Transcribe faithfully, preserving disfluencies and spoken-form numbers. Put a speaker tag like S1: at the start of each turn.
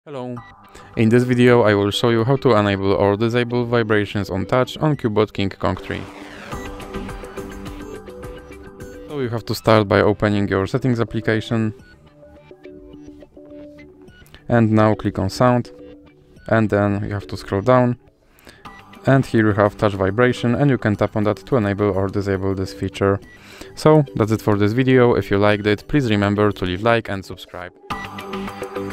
S1: Hello! In this video I will show you how to enable or disable vibrations on touch on CUBOT KingKong three. So you have to start by opening your settings application. And now click on sound. And then you have to scroll down. And here you have touch vibration and you can tap on that to enable or disable this feature. So that's it for this video. If you liked it, please remember to leave like and subscribe.